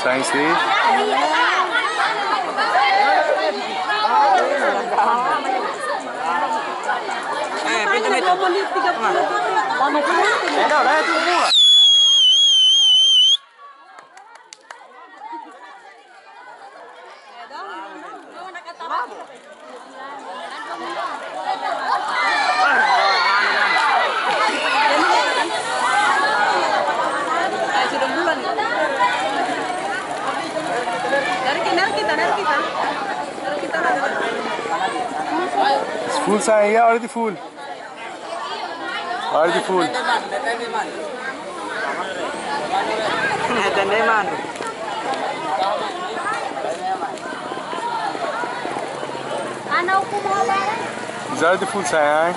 Sayang sih. Pintu itu. It's full sayang, yeah, already full. Already full. It's already full sayang.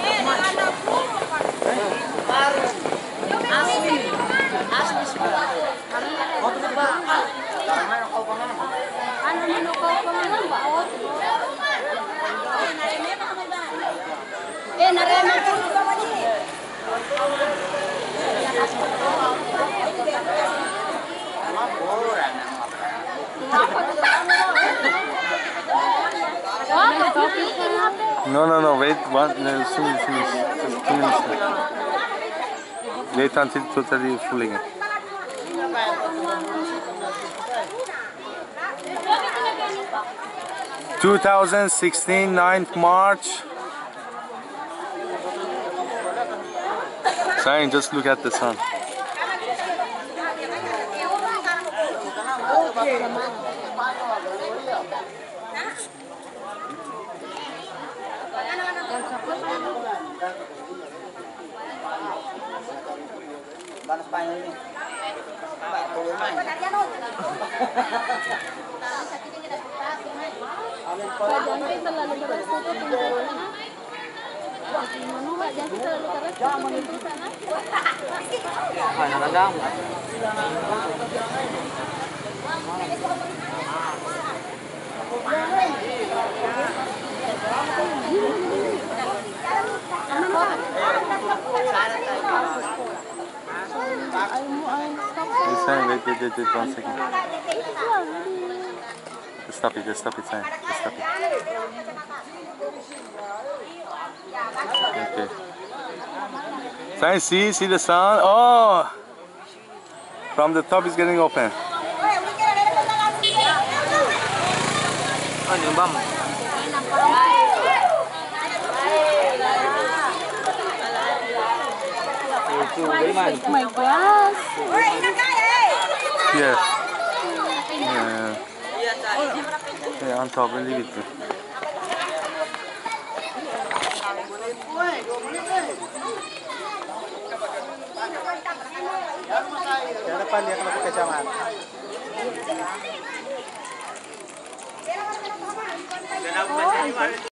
No, wait, soon, just 2 minutes. Wait until totally full again. (2016) 9th March. Sayang, just look at the sun. Wait, 1 second. Just stop it, Sam. Just stop it. Okay. Sam, see the sun? Oh! From the top it's getting open. Oh my gosh. Yeah. Yeah, on top and leave it there. Jangan lupa lihat pakai kacamata.